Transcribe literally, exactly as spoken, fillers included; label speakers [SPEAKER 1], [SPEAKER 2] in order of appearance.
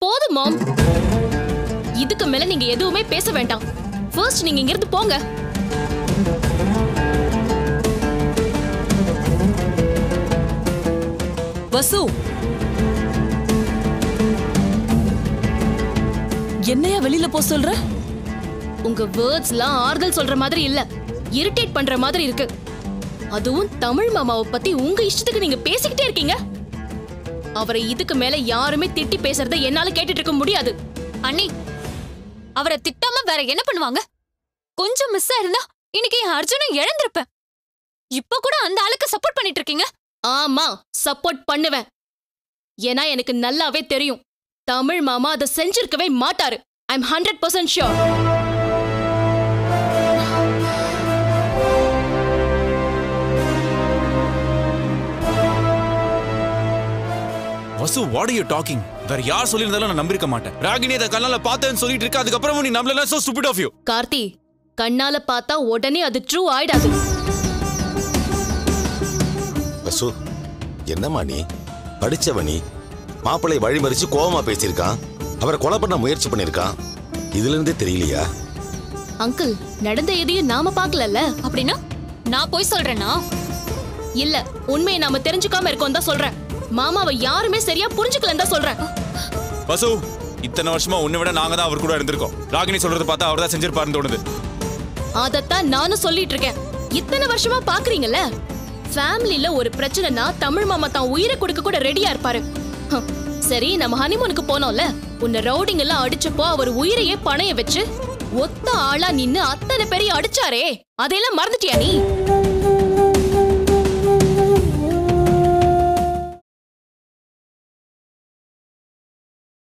[SPEAKER 1] போதும் மாம். இதுக்கு மேல நீங்க எதுவுமே பேச வேண்டாம். ஃபர்ஸ்ட் நீங்க இங்க இருந்து போங்க.
[SPEAKER 2] வசு, என்னையா வெளியில போ சொல்ற?
[SPEAKER 1] உங்க வேர்ட்ஸ்லாம் ஆறுதல் சொல்ற மாதிரி இல்ல, இரிட்டேட் பண்ற மாதிரி இருக்கு. அதுவும் தமிழ் மாமாவை பத்தி உங்க இஷ்டத்துக்கு நீங்க பேசிக்கிட்டே இருக்கீங்க. அவரை இதுக்கு மேல யாருமே திட்டி பேசுறதை என்னால கேட்டுட்டு இருக்க முடியாது.
[SPEAKER 3] அண்ணி, அவரை திட்டாம வேற என்ன பண்ணுவாங்க? கொஞ்சம் மிஸ் ஆயிருந்தா இன்னைக்கு அர்ஜுனை இழந்திருப்பேன். இப்ப கூட அந்த ஆளுக்கு சப்போர்ட் பண்ணிட்டு இருக்கீங்க.
[SPEAKER 1] ஆமா, சப்போர்ட் பண்ணுவேன். ஏன்னா எனக்கு நல்லாவே தெரியும், தமிழ் மாமா அதை செஞ்சிருக்கவே மாட்டாரு. I am hundred percent sure.
[SPEAKER 4] Vasu, what are you talking? வேற யார் சொல்லியிருந்தாலும் நான் நம்பிருக்க மாட்டேன். ராகினி அதை கண்ணால பார்த்தேன்னு சொல்லிட்டு இருக்க, அதுக்கப்புறமும் நீ நம்பலனா so stupid of you.
[SPEAKER 1] Karthi, கண்ணால பார்த்தா உடனே அது ட்ரூ ஆயிடாது.
[SPEAKER 5] வசு, என்னம்மா நீ? படிச்சவனி மாப்பிள்ளை வழிமறிச்சு கோவமா பேசியிருக்கான். அவரை கொலை பண்ண முயற்சி பண்ணிருக்கான். இதுல இருந்தே தெரியலையா?
[SPEAKER 1] அங்கிள், நடந்த எதையும் நாம பாக்கலல்ல.
[SPEAKER 3] அப்படின்னா நான் போய் சொல்றேனா?
[SPEAKER 1] இல்ல, உண்மையை நாம தெரிஞ்சுக்காம இருக்கோம் தான் சொல்றேன். மாமாவை யாருமே சரியா புரிஞ்சுக்கலன்னு தான் சொல்றேன்.
[SPEAKER 4] வசு, இத்தனை வருஷமா உன்னை விட நாங்க தான் அவர் கூட இருந்திருக்கோம். ராகினி சொல்றத பார்த்தா அவர் தான் செஞ்சிருப்பாருன்னு தோணுது.
[SPEAKER 1] அதத்தான் நானும் சொல்லிட்டு இருக்கேன். இத்தனை வருஷமா பாக்குறீங்கல்ல, ஃபேமிலில ஒரு பிரச்சனைனா தமிழ் மாமா தான் உயிரை கொடுக்க கூட ரெடியா இருப்பாரு. சரி, நம்ம ஹனிமூனுக்கு போனோம்ல, உன்னை ரவுடிங் எல்லாம் அடிச்சப்போ அவர் உயிரையே பணைய வச்சு ஒத்த ஆளா நின்னு அத்தனை பெரிய அடிச்சாரே, அதையெல்லாம் மறந்துட்டியா நீ?